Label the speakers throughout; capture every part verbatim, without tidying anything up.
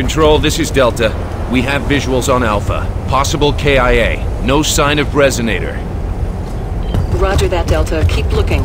Speaker 1: Control, this is Delta. We have visuals on Alpha. Possible K I A. No sign of Resonator.
Speaker 2: Roger that, Delta. Keep looking.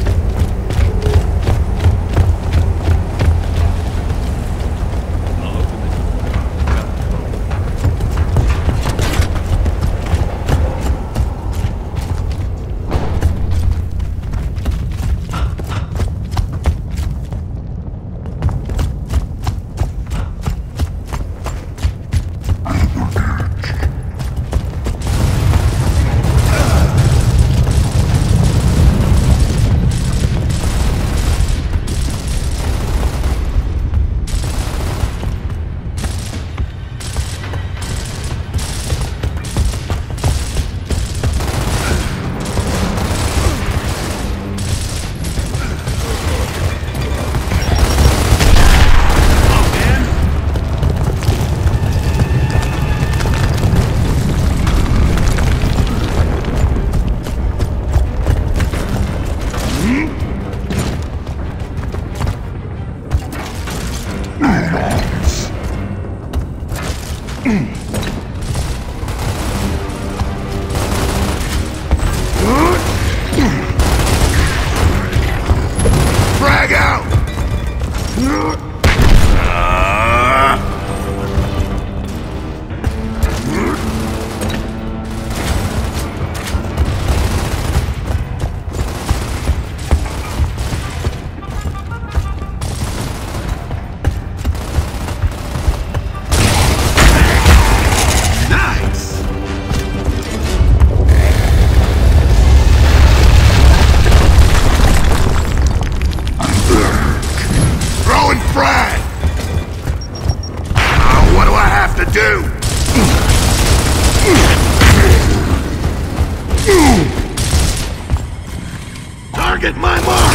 Speaker 3: Frag out! Target my mark!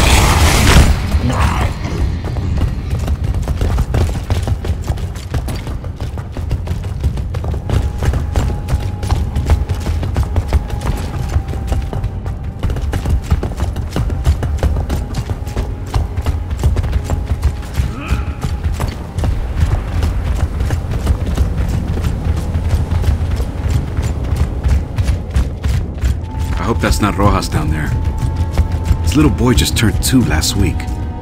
Speaker 4: I hope that's not Rojas down there. His little boy just turned two last week.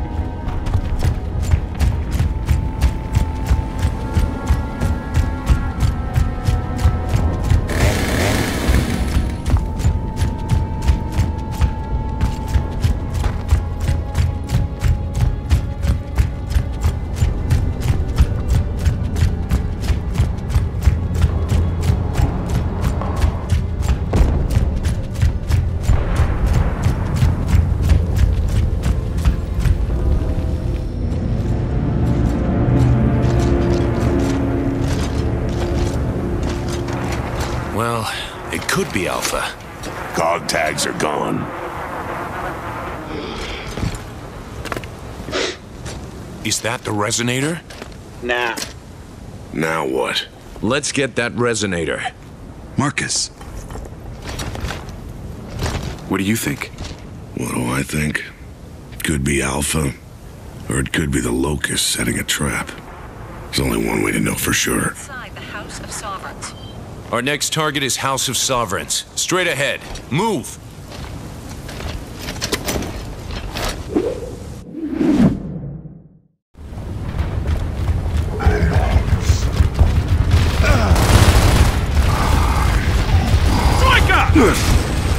Speaker 1: Well, it could be Alpha.
Speaker 3: Cog tags are gone.
Speaker 1: Is that the Resonator?
Speaker 5: Nah.
Speaker 3: Now what?
Speaker 1: Let's get that Resonator.
Speaker 4: Marcus. What do you think?
Speaker 3: What do I think? Could be Alpha, or it could be the Locust setting a trap. There's only one way to know for sure.
Speaker 2: Inside the House of Sovereigns.
Speaker 1: Our next target is House of Sovereigns. Straight ahead. Move! Strike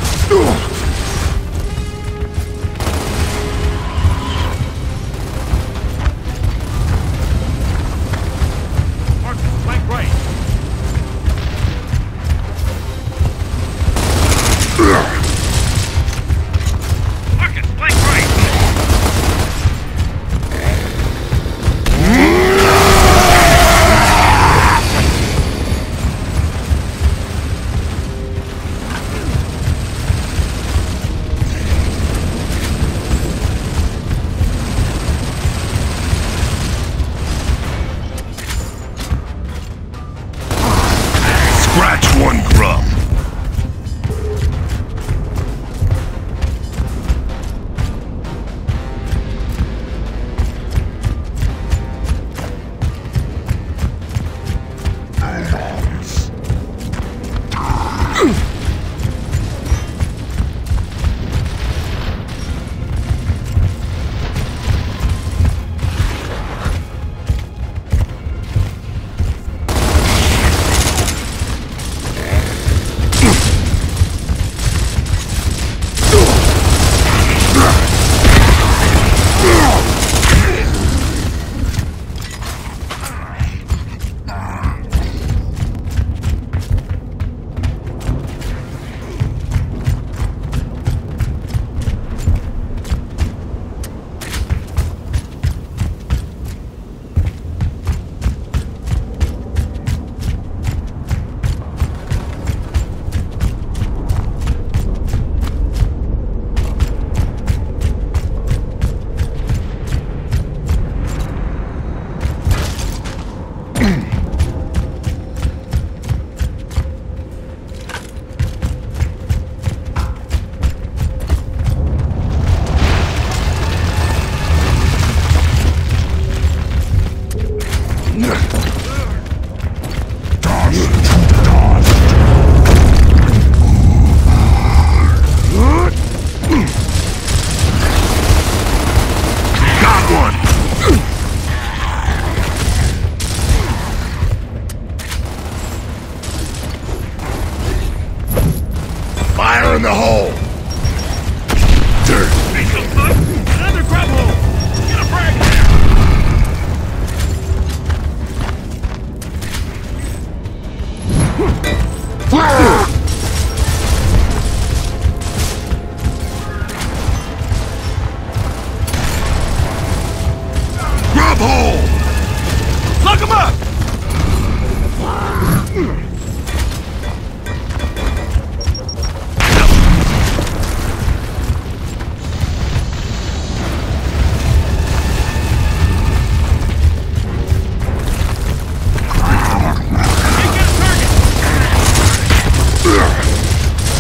Speaker 3: Scratch one grub.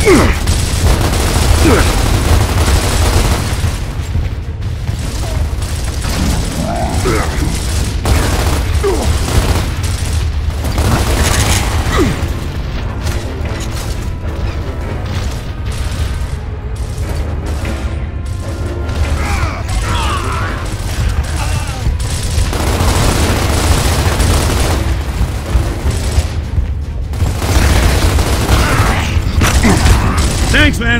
Speaker 4: Thanks, man.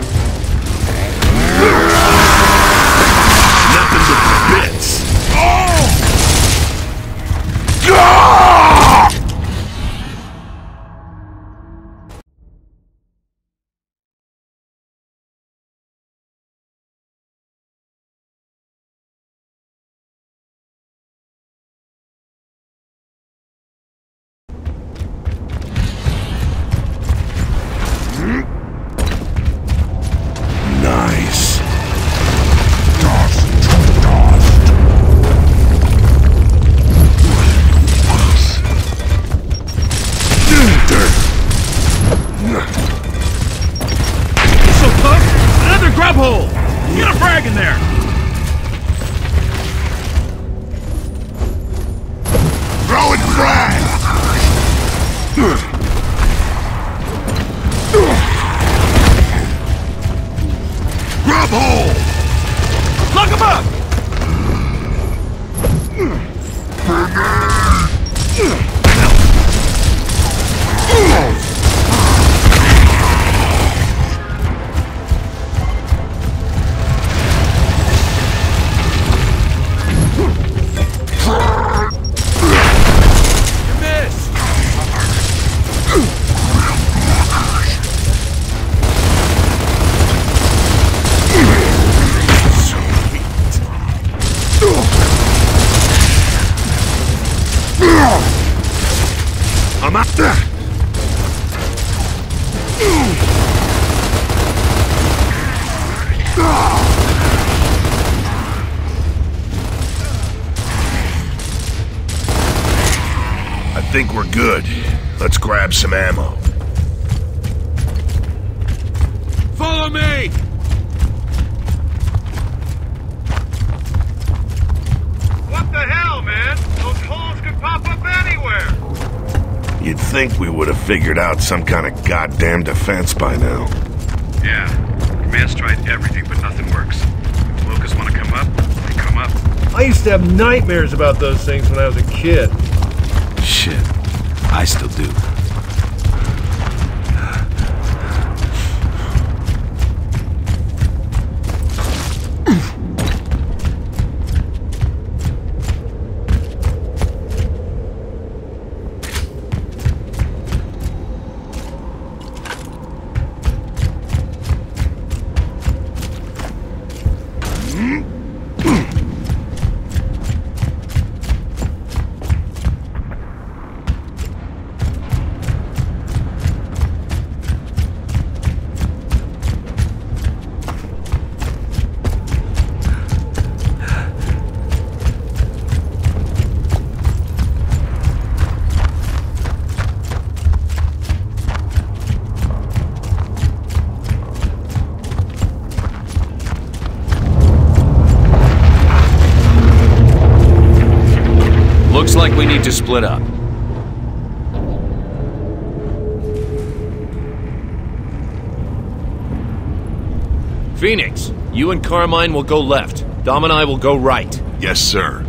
Speaker 3: Nothing but bits. Nice.
Speaker 4: So tough. Another grub hole. Get a frag in there.
Speaker 3: Throwing frag. Grub hole.
Speaker 4: Lock him up.
Speaker 3: I'm out there. I think we're good. Let's grab some ammo.
Speaker 1: Follow me!
Speaker 5: What the hell, man? Those holes could pop up anywhere!
Speaker 3: You'd think we would have figured out some kind of goddamn defense by now.
Speaker 5: Yeah. Command's tried everything, but nothing works. If locusts want to come up, they come up.
Speaker 6: I used to have nightmares about those things when I was a kid.
Speaker 4: Shit. I still do.
Speaker 1: Looks like we need to split up. Phoenix, you and Carmine will go left. Dom and I will go right.
Speaker 3: Yes, sir.